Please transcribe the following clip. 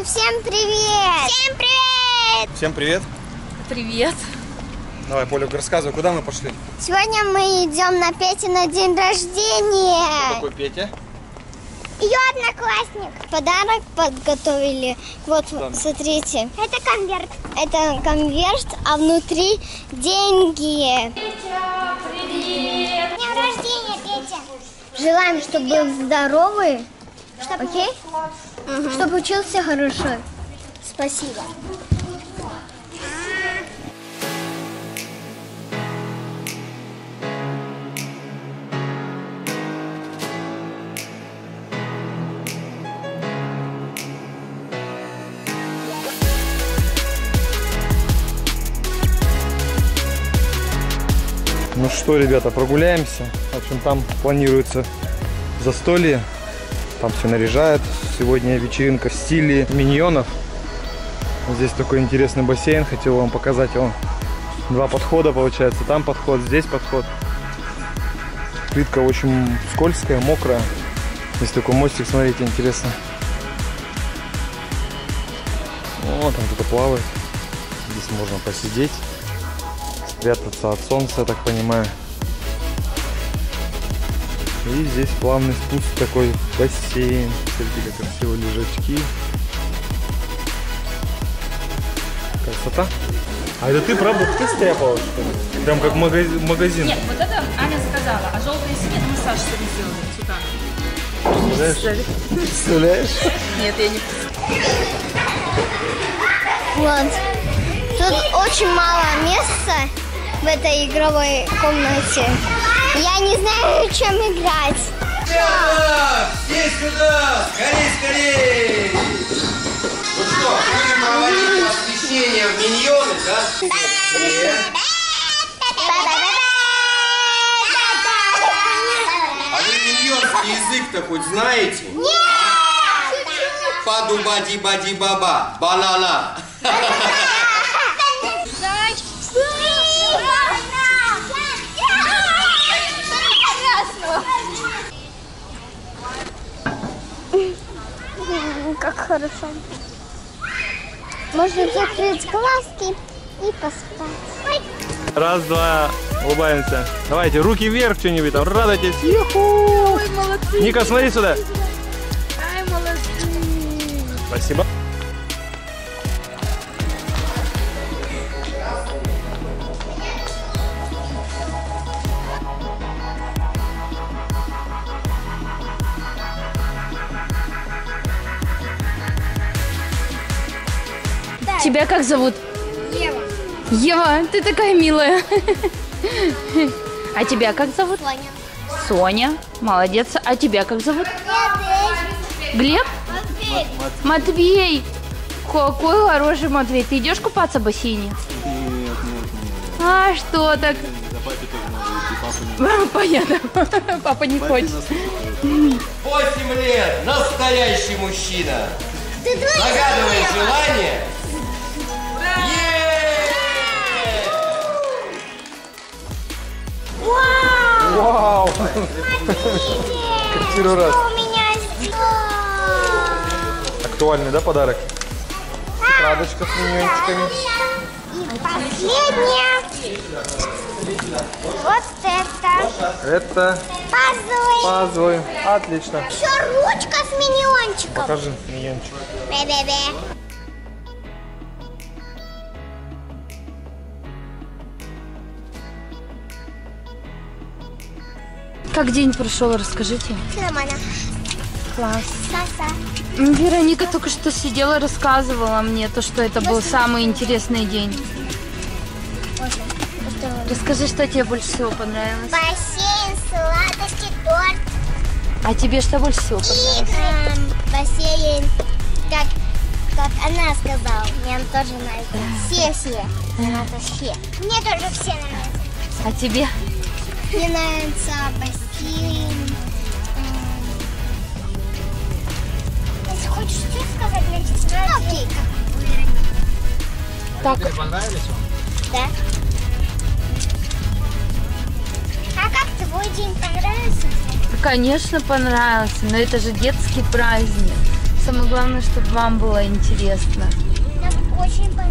всем привет! Всем привет! Всем привет! Привет! Давай, Поля, рассказывай, куда мы пошли? Сегодня мы идем на Пете на день рождения. Кто такой Петя? Ее одноклассник. Подарок подготовили. Вот, смотрите. Это конверт. Это конверт, а внутри деньги. Петя, привет! С днем рождения, Петя! Желаем, чтобы был здоровый. Окей? Чтобы учился хорошо. Спасибо. Ну что, ребята, прогуляемся. В общем, там планируется застолье. Там все наряжают. Сегодня вечеринка в стиле миньонов. Здесь такой интересный бассейн. Хотел вам показать его. Два подхода получается. Там подход, здесь подход. Плитка очень скользкая, мокрая. Здесь такой мостик, смотрите, интересно. О, там кто-то плавает. Здесь можно посидеть. Спрятаться от солнца, я так понимаю. И здесь плавный спуск такой в бассейн. Смотрите, как красиво лежачки. Красота. А это ты, правда, ты стряпала, что ли? Прям как магазин. Нет, вот это Аня заказала, а желтые синие мы Саша сегодня сделали. Сюда. Представляешь? Нет, я не... Вот. Тут очень мало места в этой игровой комнате. Я не знаю, чем играть. Ребята, все сюда! Скорей, скорей! Ну что, будем проводить посвящение в миньоны, да? Нет. А вы миньонский язык-то хоть знаете? Нет! Паду-бади-бади-баба, банана. Как хорошо. Можно закрыть глазки и поспать. Раз, два, улыбаемся. Давайте, руки вверх что-нибудь там, радуйтесь. Ю-ху! Ой, молодцы! Ника, смотри сюда. Ай, молодцы! Спасибо. Тебя как зовут? Ева. Ева, ты такая милая. А тебя как зовут? Соня. Соня, молодец. А тебя как зовут? Глеб? Матвей. Какой хороший Матвей. Ты идешь купаться в бассейне? Нет. А что так? За папе тоже надо идти, папа не... Понятно. Папа не хочет. 8 лет, настоящий мужчина. Ты твой Загадывай желание. Вау! Что раз. у меня здесь? Актуальный, да, подарок? Тетрадочка с миньончиками. И последнее. Вот это. Это Пазлы. пазлы. Отлично. Еще ручка с миньончиком. Покажи миньончик. Бе-бе-бе. Как день прошел, расскажите. Все нормально. Класс. Саса. Вероника только что сидела, рассказывала мне то, что это был самый интересный день. Расскажи, что тебе больше всего понравилось. Бассейн, сладости, торт. А тебе что больше всего понравилось? Бассейн, как она сказала, мне он тоже нравится. Все. Это все. Мне тоже все нравятся. А тебе? Мне нравится бассейн. Если хочешь что сказать, значит нравится. Окей, Так. Понравились вам? Да. А как твой день понравился? Конечно, понравился, но это же детский праздник. Самое главное, чтобы вам было интересно. Нам очень понравилось.